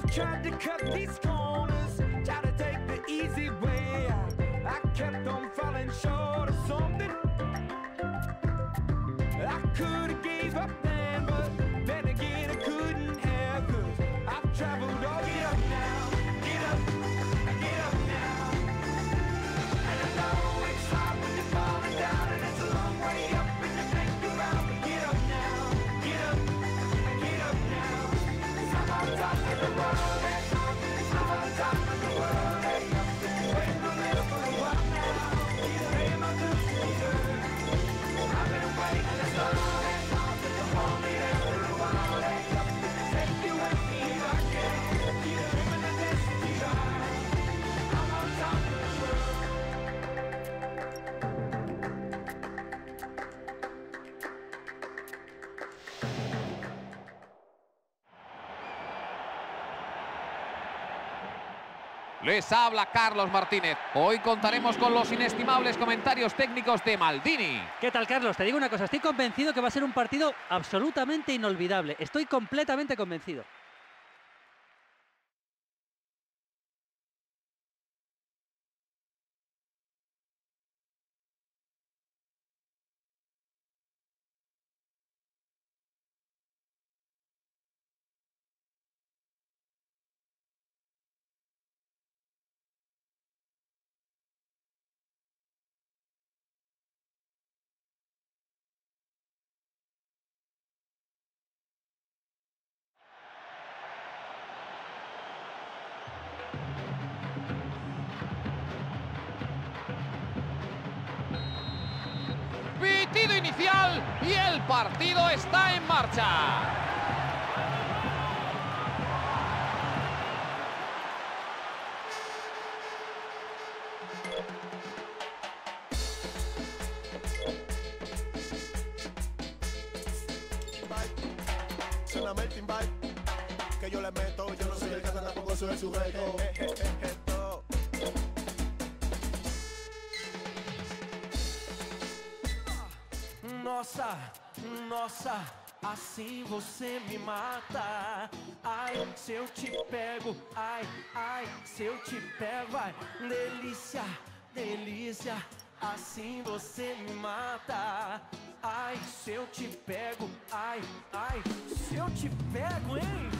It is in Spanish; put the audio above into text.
tried to cut these corners, tried to take the easy way out. I kept on falling short of something. I could have gave up then, but then again I couldn't have, 'cause I've traveled all. Get up now, get up now. And I know it's hard when you're falling down, and it's a long way up and you think you're out. But get up now, get up now. 'Cause I'm on top of the world, I'm on top of the world. Wait a minute for a while now, pay my dues to deserve. I've been waiting this long and hard, but you hold me there for a while. Take you with me if I can. Keep dreaming the destiny high. I'm on top of the world. Les habla Carlos Martínez. Hoy contaremos con los inestimables comentarios técnicos de Maldini. ¿Qué tal, Carlos? Te digo una cosa, estoy convencido que va a ser un partido absolutamente inolvidable. Estoy completamente convencido. Pitido inicial y el partido está en marcha. Suéname el timbal, que yo le meto. Yo no soy el canta, tampoco soy el sujeto. Nossa, nossa, assim você me mata. Ai, se eu te pego, ai, ai, se eu te pego, ai, delícia, delícia, assim você me mata. Ai, se eu te pego, ai, ai, se eu te pego, hein?